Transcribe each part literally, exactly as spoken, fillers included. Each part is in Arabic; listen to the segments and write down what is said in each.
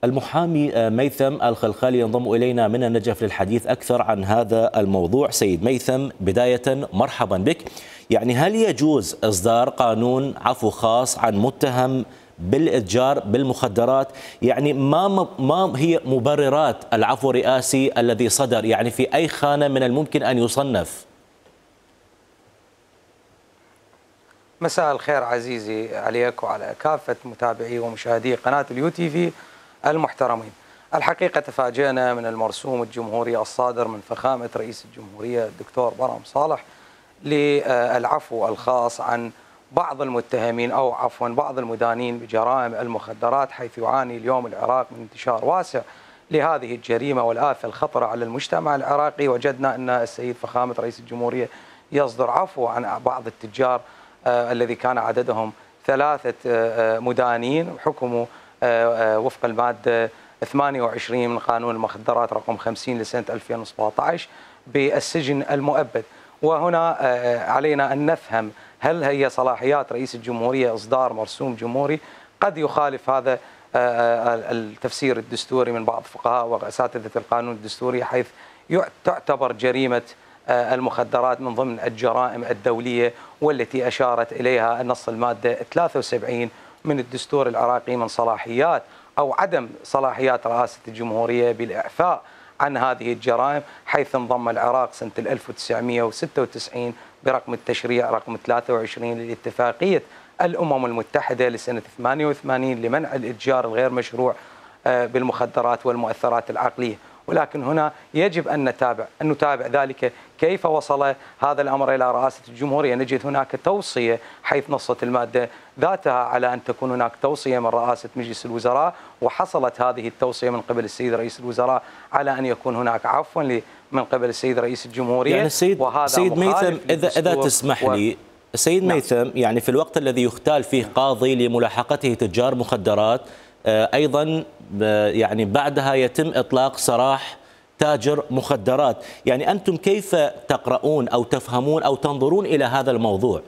المحامي ميثم الخلخالي ينضم إلينا من النجف للحديث أكثر عن هذا الموضوع. سيد ميثم، بداية مرحبا بك. يعني هل يجوز إصدار قانون عفو خاص عن متهم بالإتجار بالمخدرات؟ يعني ما ما هي مبررات العفو الرئاسي الذي صدر؟ يعني في أي خانة من الممكن أن يصنف؟ مساء الخير عزيزي عليك وعلى كافة متابعي ومشاهدي قناة اليو تي في المحترمين. الحقيقة تفاجأنا من المرسوم الجمهوري الصادر من فخامة رئيس الجمهورية الدكتور برهم صالح للعفو الخاص عن بعض المتهمين أو عفوا بعض المدانين بجرائم المخدرات، حيث يعاني اليوم العراق من انتشار واسع لهذه الجريمة والآفة الخطرة على المجتمع العراقي. وجدنا أن السيد فخامة رئيس الجمهورية يصدر عفو عن بعض التجار آه الذي كان عددهم ثلاثة آه مدانين حكموا آه وفق المادة ثمانية وعشرين من قانون المخدرات رقم خمسين لسنة ألفين وسبعة عشر بالسجن المؤبد. وهنا آه علينا أن نفهم هل هي صلاحيات رئيس الجمهورية إصدار مرسوم جمهوري؟ قد يخالف هذا آه التفسير الدستوري من بعض فقهاء وأساتذة القانون الدستوري، حيث تعتبر جريمة المخدرات من ضمن الجرائم الدولية والتي أشارت إليها نص المادة ثلاثة وسبعين من الدستور العراقي من صلاحيات أو عدم صلاحيات رئاسة الجمهورية بالإعفاء عن هذه الجرائم، حيث انضم العراق سنة ألف وتسعمئة وستة وتسعين برقم التشريع رقم ثلاثة وعشرين لاتفاقية الأمم المتحدة لسنة ثمانية وثمانين لمنع الإتجار الغير مشروع بالمخدرات والمؤثرات العقلية. ولكن هنا يجب أن نتابع أن نتابع ذلك كيف وصل هذا الأمر إلى رئاسة الجمهورية. نجد هناك توصية حيث نصت المادة ذاتها على أن تكون هناك توصية من رئاسة مجلس الوزراء، وحصلت هذه التوصية من قبل السيد رئيس الوزراء على أن يكون هناك عفوا من قبل السيد رئيس الجمهورية. يعني السيد وهذا سيد ميثم، إذا إذا تسمح و... لي سيد نعم. ميثم، يعني في الوقت الذي يختال فيه قاضي لملاحقته تجار مخدرات، أيضا يعني بعدها يتم إطلاق سراح تاجر مخدرات، يعني أنتم كيف تقرؤون أو تفهمون أو تنظرون إلى هذا الموضوع؟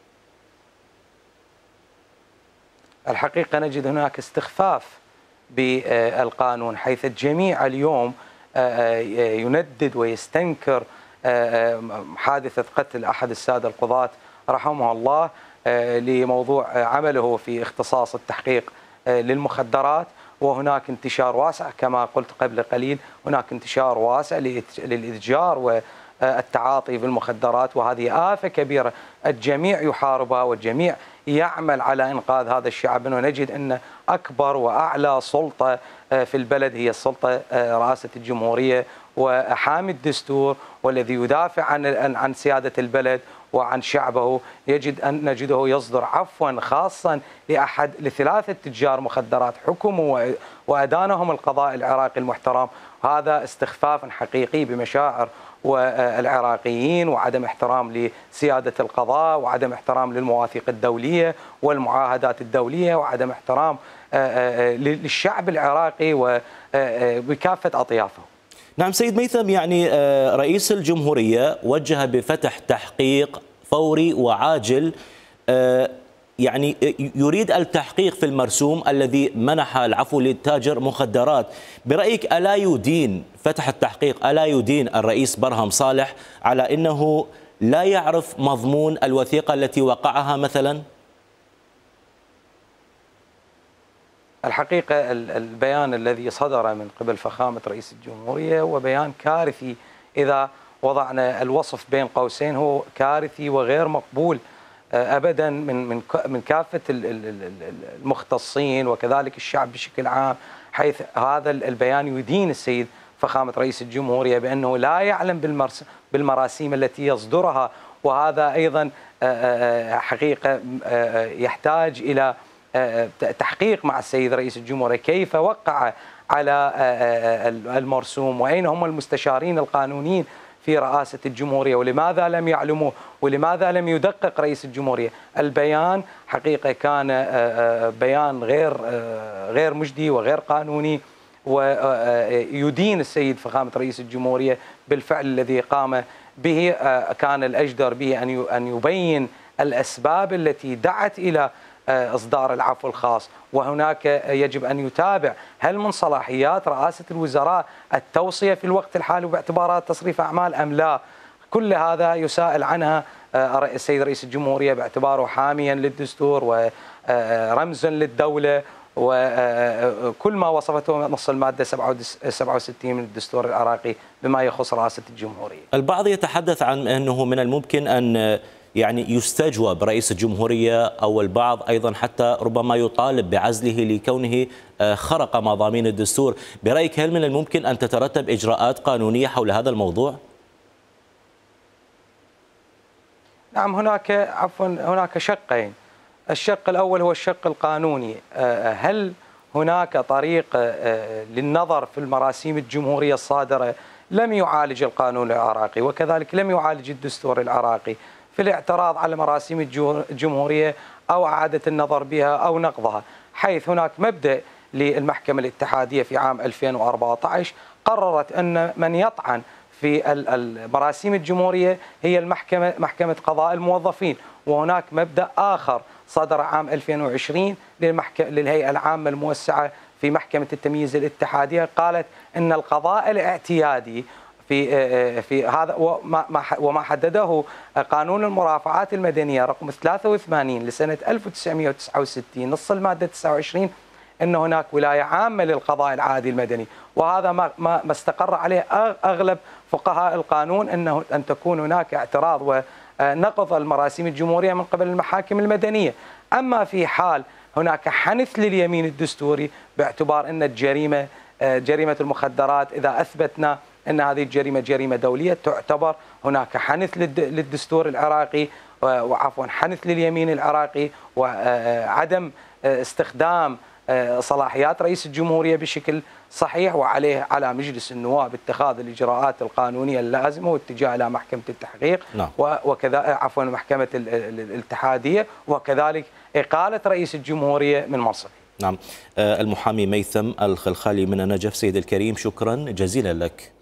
الحقيقة نجد هناك استخفاف بالقانون، حيث الجميع اليوم يندد ويستنكر حادثة قتل أحد السادة القضاة رحمه الله لموضوع عمله في اختصاص التحقيق للمخدرات. وهناك انتشار واسع كما قلت قبل قليل، هناك انتشار واسع للإتجار والتعاطي بالمخدرات، وهذه آفة كبيرة الجميع يحاربها والجميع يعمل على إنقاذ هذا الشعب. ونجد أن أكبر وأعلى سلطة في البلد هي السلطة رئاسة الجمهورية وحامي الدستور والذي يدافع عن عن سيادة البلد وعن شعبه. يجد أن نجده يصدر عفوا خاصا لأحد لثلاثة تجار مخدرات حكموا وأدانهم القضاء العراقي المحترم. هذا استخفاف حقيقي بمشاعر والعراقيين وعدم احترام لسيادة القضاء وعدم احترام للمواثيق الدولية والمعاهدات الدولية وعدم احترام للشعب العراقي وبكافة أطيافه. نعم سيد ميثم، يعني رئيس الجمهورية وجه بفتح تحقيق فوري وعاجل، يعني يريد التحقيق في المرسوم الذي منح العفو للتاجر مخدرات. برأيك ألا يدين فتح التحقيق، ألا يدين الرئيس برهم صالح على أنه لا يعرف مضمون الوثيقة التي وقعها مثلا؟ الحقيقة البيان الذي صدر من قبل فخامة رئيس الجمهورية هو بيان كارثي، إذا وضعنا الوصف بين قوسين هو كارثي وغير مقبول أبدا من من من كافة المختصين وكذلك الشعب بشكل عام، حيث هذا البيان يدين السيد فخامة رئيس الجمهورية بأنه لا يعلم بالمراسيم التي يصدرها. وهذا أيضا حقيقة يحتاج إلى تحقيق مع السيد رئيس الجمهورية كيف وقع على المرسوم، وأين هم المستشارين القانونيين في رئاسة الجمهورية، ولماذا لم يعلموا ولماذا لم يدقق رئيس الجمهورية. البيان حقيقة كان بيان غير غير مجدي وغير قانوني، ويدين السيد فخامة رئيس الجمهورية بالفعل الذي قام به. كان الأجدر به أن يبين الأسباب التي دعت إلى إصدار العفو الخاص، وهناك يجب أن يتابع هل من صلاحيات رئاسة الوزراء التوصية في الوقت الحالي باعتبارات تصريف أعمال أم لا. كل هذا يسائل عنها السيد رئيس الجمهورية باعتباره حاميا للدستور ورمزا للدولة وكل ما وصفته نص المادة سبعة وستين من الدستور العراقي بما يخص رئاسة الجمهورية. البعض يتحدث عن أنه من الممكن أن يعني يستجوب رئيس الجمهورية، أو البعض أيضا حتى ربما يطالب بعزله لكونه خرق مضامين الدستور. برأيك هل من الممكن أن تترتب إجراءات قانونية حول هذا الموضوع؟ نعم، هناك عفوا هناك شقين. الشق الأول هو الشق القانوني، هل هناك طريق للنظر في المراسيم الجمهورية الصادرة؟ لم يعالج القانون العراقي وكذلك لم يعالج الدستور العراقي في الاعتراض على مراسيم الجمهورية أو إعادة النظر بها أو نقضها، حيث هناك مبدأ للمحكمة الاتحادية في عام ألفين وأربعة عشر قررت أن من يطعن في المراسيم الجمهورية هي المحكمة محكمة قضاء الموظفين. وهناك مبدأ آخر صدر عام ألفين وعشرين للهيئة العامة الموسعة في محكمة التمييز الاتحادية، قالت أن القضاء الاعتيادي في في هذا وما وما حدده قانون المرافعات المدنية رقم ثلاثة وثمانين لسنة ألف وتسعمئة وتسعة وستين نص المادة تسعة وعشرين أن هناك ولاية عامة للقضاء العادي المدني، وهذا ما ما استقر عليه أغلب فقهاء القانون، أنه أن تكون هناك اعتراض ونقض المراسيم الجمهورية من قبل المحاكم المدنية. أما في حال هناك حنث لليمين الدستوري باعتبار أن الجريمة جريمة المخدرات إذا أثبتنا أن هذه الجريمة جريمة دولية تعتبر هناك حنث للدستور العراقي وعفوا حنث لليمين العراقي وعدم استخدام صلاحيات رئيس الجمهورية بشكل صحيح، وعليه على مجلس النواب اتخاذ الإجراءات القانونية اللازمة والاتجاه إلى محكمة التحقيق نعم. وكذا عفوا محكمة الاتحادية، وكذلك إقالة رئيس الجمهورية من منصبه. نعم. المحامي ميثم الخلخالي من النجف، سيد الكريم شكرا جزيلا لك.